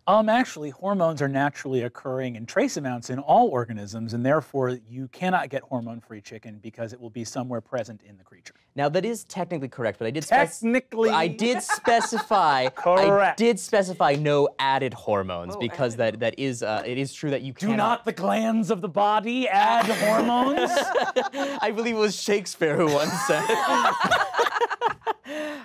Actually, hormones are naturally occurring in trace amounts in all organisms, and therefore you cannot get hormone-free chicken because it will be somewhere present in the creature. Now that is technically correct, but I did Technically I did specify correct. I did specify no added hormones Oh, because added. that is it is true that you Do cannot. not the glands of the body add hormones? I believe it was Shakespeare who once said.